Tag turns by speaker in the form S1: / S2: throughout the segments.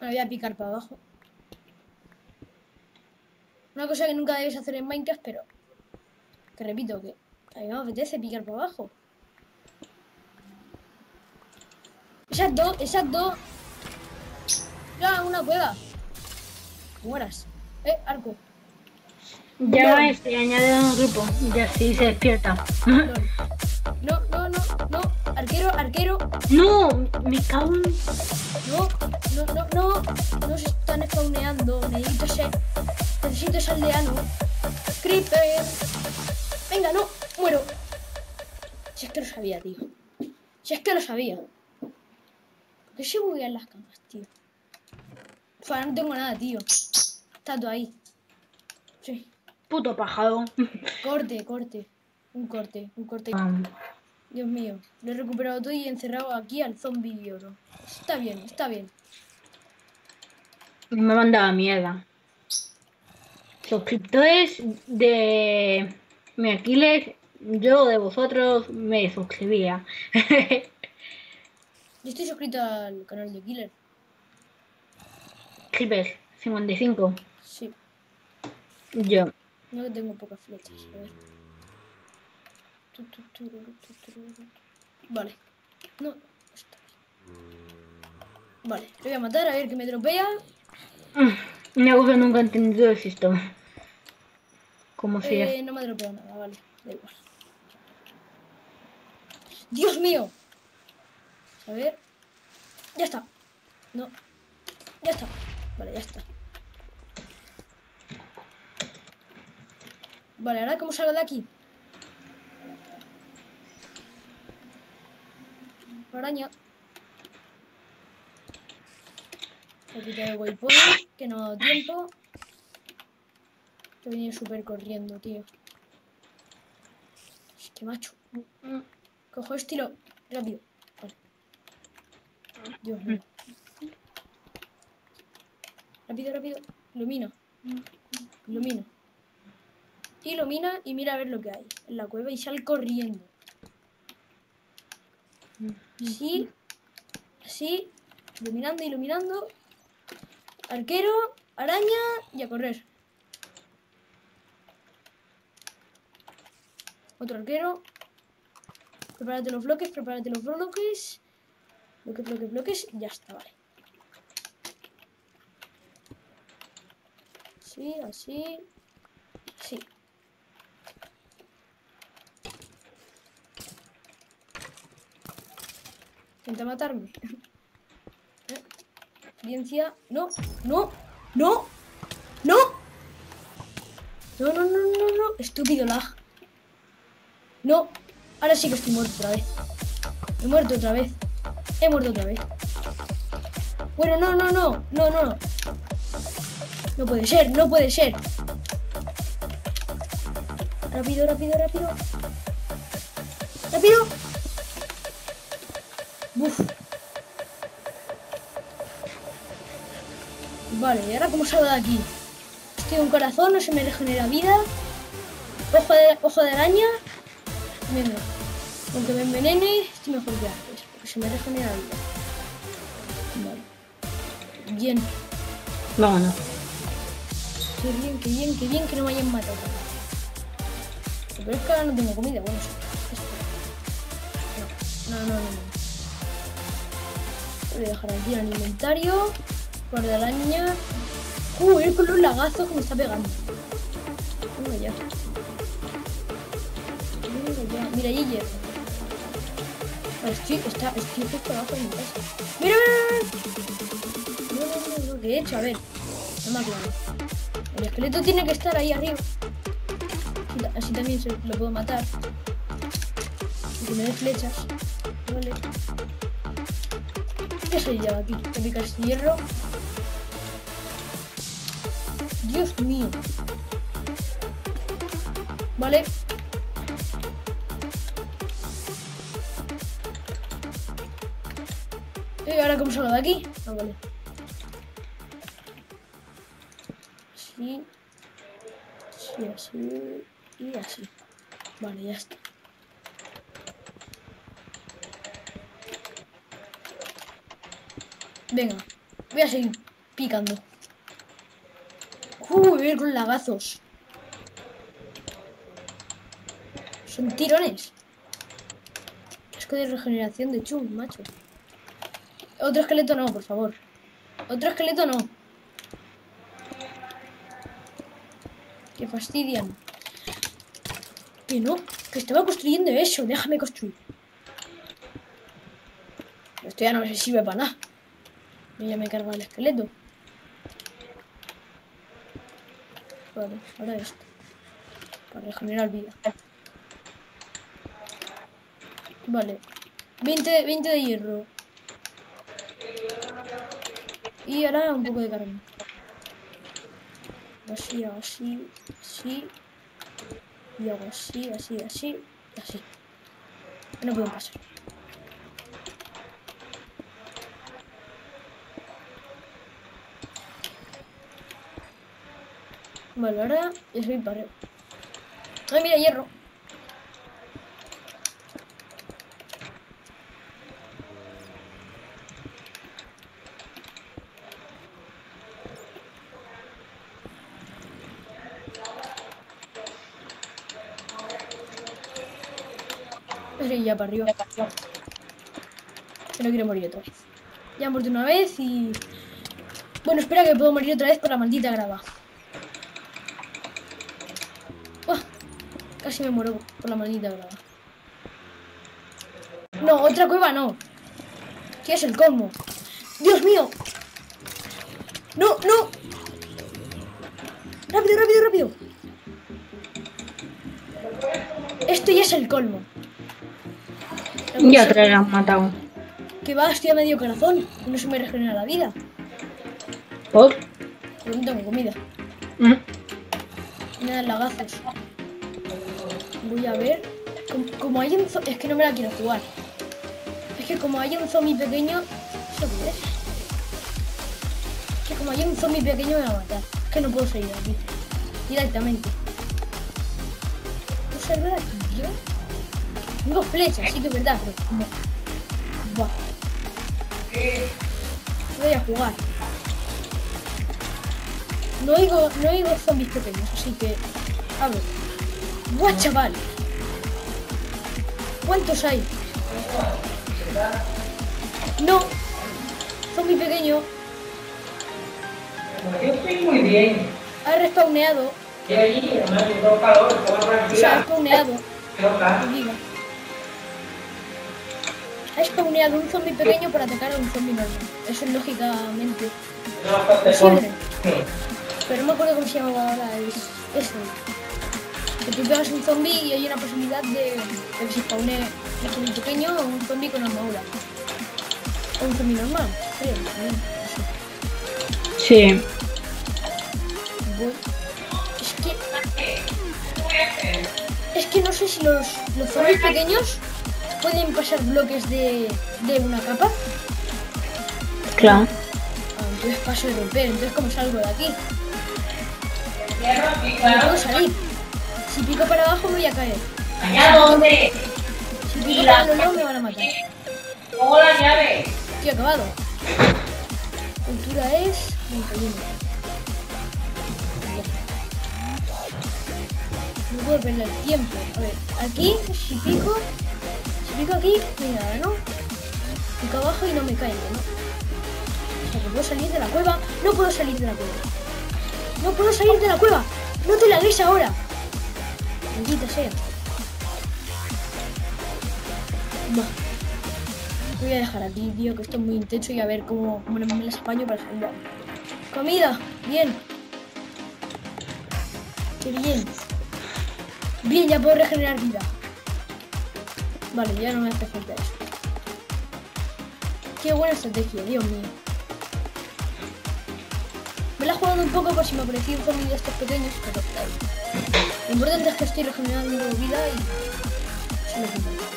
S1: Me voy a picar para abajo. Una cosa que nunca debes hacer en Minecraft, pero... Que repito, que a mí me apetece picar para abajo. Esas dos... Ya, una cueva. Mueras. Arco.
S2: Ya
S1: LOL.
S2: estoy añadido en un grupo. Y así se despierta.
S1: LOL. No. Arquero.
S2: No, me cago en...
S1: No. No se están spawneando. Necesito ese aldeano. Creeper. Venga, no. Muero. Si es que lo sabía, tío. Si es que lo sabía. ¿Por qué se buguean las camas, tío? Uf, no tengo nada, tío. Está todo ahí. Sí.
S2: Puto pájaro.
S1: Corte. Un corte. Dios mío. Lo he recuperado todo y he encerrado aquí al zombie oro. Está bien.
S2: Me mandaba mierda. Suscriptores de mi Aquiles, yo de vosotros me suscribía.
S1: Yo estoy suscrito al canal de Killer.
S2: Creeper 55.
S1: Sí.
S2: Yo.
S1: No que tengo pocas flechas. A ver. Vale. No. Vale. Lo voy a matar a ver que me dropea.
S2: Me hago que nunca he entendido esto. ¿Cómo sería?
S1: No me ha dropeado nada, vale. Da igual. ¡Dios mío! A ver. Ya está. No. Ya está. Vale, ya está. Vale, ahora cómo salgo de aquí. Araña. Voy a quitar el waypoint, que no ha dado tiempo. Estoy viniendo súper corriendo, tío. Es que macho. Cojo estilo rápido. Vale. Dios mío. Rápido. Ilumina. Ilumina y mira a ver lo que hay en la cueva y sal corriendo. Así. Iluminando. Arquero, araña y a correr. Otro arquero. Prepárate los bloques. Bloques. Ya está, vale. Así. Intenta matarme. Experiencia. No. Estúpido lag. No. Ahora sí que estoy muerto otra vez. He muerto otra vez. Bueno, no. No puede ser. Rápido. Uf. Vale, ¿y ahora cómo salgo de aquí? Estoy un corazón, no se me regenera vida. Ojo de araña. Venga. Aunque me envenene, estoy mejor que antes, porque se me regenera vida. Vale. Bien.
S2: Vámonos.
S1: Qué bien que no me hayan matado. Pero es que ahora no tengo comida. Bueno, no. Voy a dejar aquí el inventario. Guarda araña. Ir con los lagazos que me está pegando. Venga ya. Mira, ahí hierro. Vale, estoy justo abajo de mi casa. ¡Mira! No, ¿qué he hecho? A ver. No me aclaro. El esqueleto tiene que estar ahí arriba. Así también lo puedo matar. Y que me dé flechas. Vale. ¿Qué soy yo aquí? Voy a picar este hierro. Dios mío. Vale. ¿Y ahora cómo salgo de aquí? Ah, vale. Así y así. Vale, ya está. Venga, voy a seguir picando. Voy a ir con lagazos. Son tirones. Asco de regeneración de chum, macho. Otro esqueleto no, por favor. Otro esqueleto no. Que fastidian. Que no, que estaba construyendo eso. Déjame construir. Esto ya no me sirve para nada. Ya me carga el esqueleto. Vale, ahora esto. Para regenerar vida. Vale. 20 de hierro. Y ahora un poco de carne. Así, así, así. Y hago así, así, así, así. No puedo pasar. Vale, ahora ya soy para. ¡Ay, mira, hierro! Y ya para arriba. Que no quiero morir otra vez. Ya he muerto una vez y... Bueno, espera que puedo morir otra vez por la maldita grava. ¡Oh! Casi me muero por la maldita grava. No, otra cueva no. ¿Qué es el colmo? ¡Dios mío! ¡No, no! ¡Rápido, rápido, rápido! Esto ya es el colmo.
S2: Ya te lo han matado.
S1: Que va, estoy a medio corazón y no se me regenera la vida.
S2: ¿Por?
S1: Pero no tengo comida. Nada, lagazos. Voy a ver. Como hay un zombie... Es que no me la quiero jugar. Es que como hay un zombie pequeño... ¿Eso qué es? Es que como hay un zombie pequeño me va a matar. Es que no puedo salir de aquí. Directamente. ¿Puedo salir de aquí, tío? Tengo flechas, sí que es verdad, pero como... Buah. Voy a jugar. No oigo zombies pequeños, así que... A ver. ¡Buah, chaval! ¿Cuántos hay? No. Zombie pequeño.
S3: Yo estoy muy bien.
S1: Ha respawneado.
S3: Y allí, además, tengo calor, tengo
S1: Se ha
S3: tranquila.
S1: spawneado.
S3: Tengo calor.
S1: Diga. Ha spawneado un zombie pequeño para atacar a un zombie normal. Eso es lógicamente posible. Pero no me acuerdo cómo se llamaba ahora. Es eso. Que tú pegas un zombie y hay una posibilidad de que se spawne un zombie pequeño o un zombie con armadura. O un zombie normal, creo.
S2: Sí.
S1: Voy. Es que no sé si los zombies pequeños pueden pasar bloques de una capa.
S2: Claro.
S1: Entonces paso de romper. Entonces, ¿cómo salgo de aquí? No puedo salir. Si pico para abajo me voy a caer.
S3: ¿Allá dónde?
S1: Si pico para los lados me van a matar.
S3: Pongo la llave.
S1: Estoy acabado. Cultura es 31. No puedo perder tiempo. A ver, aquí, si pico aquí, no hay nada, ¿no? Pico abajo y no me caigo, ¿no? O sea, que puedo salir de la cueva. No puedo salir de la cueva. No puedo salir de la cueva. No te la des ahora. Maldita sea. Va. Voy a dejar aquí, tío, que esto es muy intenso y a ver cómo me las apaño para salir. Comida. Bien. Qué bien. Bien, ya puedo regenerar vida. Vale, ya no me hace falta eso. Qué buena estrategia, Dios mío. Me la he jugado un poco por si me aparecía un zombie de estos pequeños, pero lo importante es que estoy regenerando vida y... eso es lo que importa.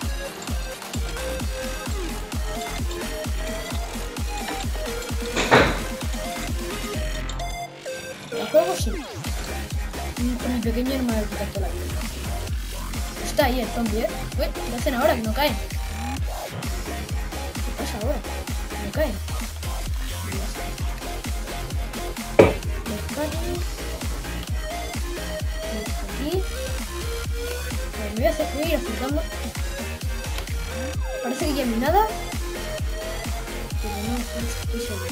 S1: ¿El juego? Sí. Con el pequeño no me va a quitar toda la vida. Está ahí el zombie, ¿eh? Uy, ¿qué hacen ahora? Que no caen. ¿Qué pasa ahora? Que no caen. carne. Aquí. A ver, me voy a ir acercando. Parece que ya no hay nada. Pero no estoy seguro.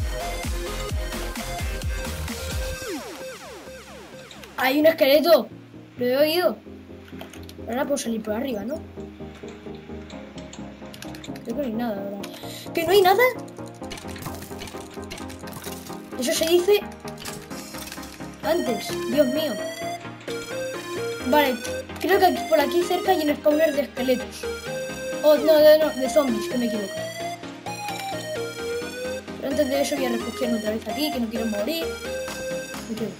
S1: Hay un esqueleto. Lo he oído. Ahora puedo salir por arriba, ¿no? Creo que no hay nada ahora. ¿Que no hay nada? Eso se dice antes. Dios mío. Vale, creo que aquí, por aquí cerca hay un spawner de esqueletos. Oh, no, de zombies, que me equivoco. Pero antes de eso voy a refugiarme otra vez aquí, que no quiero morir. Me quedo.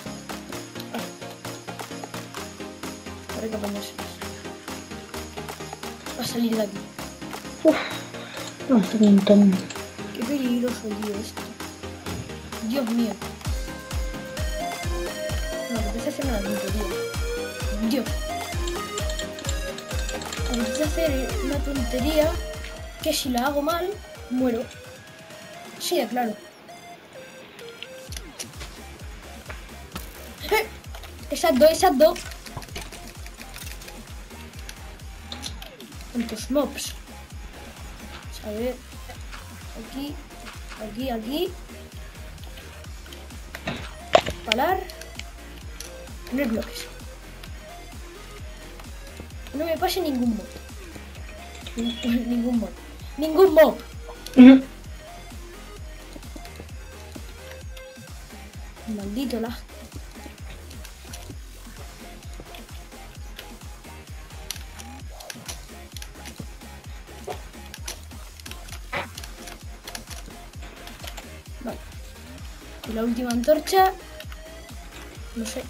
S1: Ahora hay que ponerse. Va a salir de aquí.
S2: Uf, no, un montón.
S1: Qué peligroso, tío, esto. Dios mío. No, me apetece hacer una tontería. Dios. Me apetece hacer una tontería que si la hago mal, muero. Sí, de claro. Exacto, exacto. ¿Cuántos mobs? A ver. Aquí. Aquí, aquí. Parar. Poner bloques. No me pase ningún mob. Ningún mob. Ningún mob. Maldito lag. Vale. Y la última antorcha. No sé.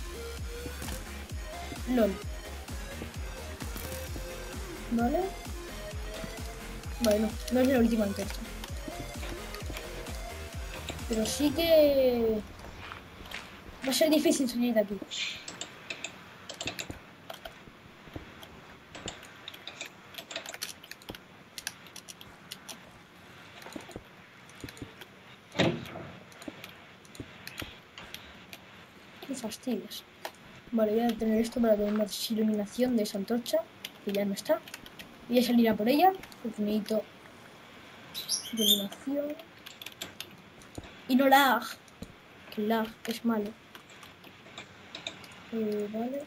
S1: LOL. Vale. Vale, no es la última antorcha. Pero sí que va a ser difícil salir de aquí. Qué fastidios. Vale, voy a tener esto para tener más iluminación de esa antorcha, que ya no está. Voy a salir a por ella, porque necesito iluminación. Y no lag, que lag es malo. Vale.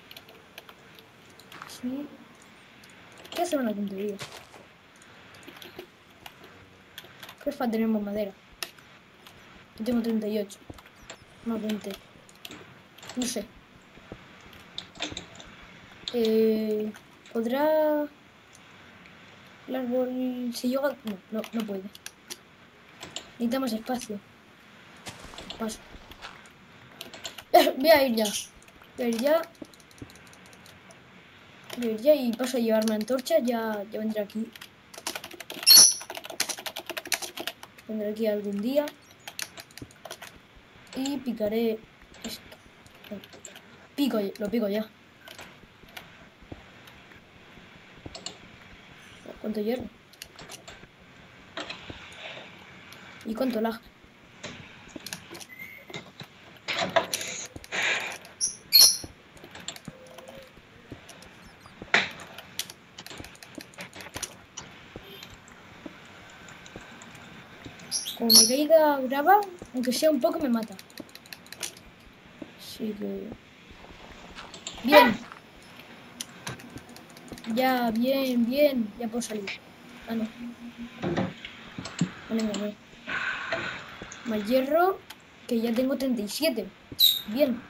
S1: Sí. Voy a hacer una tontería. ¿Qué falta? Tenemos madera. Yo tengo 38. Más 20. No sé. ¿Podrá el árbol si yoga? No puede. Necesitamos espacio. Paso. Voy a ir ya. Voy a ir ya. Voy a ir ya y paso a llevarme antorcha. Ya vendré aquí. Vendré aquí algún día. Y picaré esto. Lo pico ya. ¿Cuánto hierro? ¿Y cuánto lag? Como me caiga grava, aunque sea un poco, me mata. Así que... Bien. Ya, bien. Ya puedo salir. Ah, no. Vale. Más hierro, que ya tengo 37. Bien.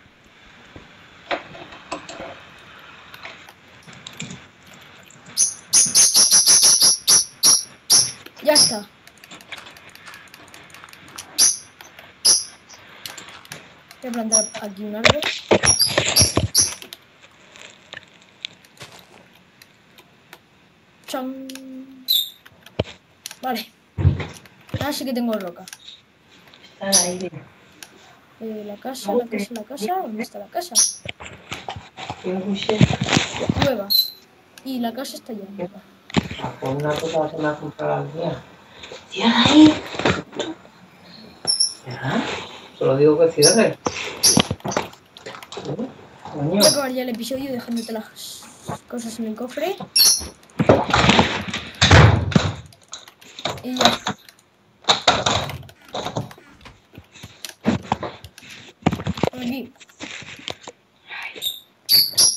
S1: Ya está. Voy a plantar aquí un árbol. ¡Chan! Vale. Ahora sí que tengo roca.
S3: Está al aire.
S1: La casa. ¿Dónde está la casa? Nueva. Y la casa está ya.
S3: Por una cosa va a ser una compra al día. Cierra ahí. Cierra. Solo digo que cierre. Coño.
S1: Voy a acabar ya el episodio dejándote las cosas en el cofre. Y ya está. Aquí.